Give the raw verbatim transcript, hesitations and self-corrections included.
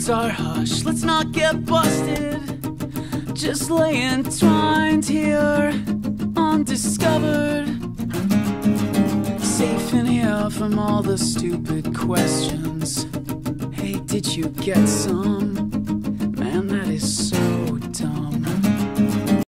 words are hushed. Let's not get busted. Just lay entwined here, undiscovered. Safe in here from all the stupid questions. Hey, did you get some?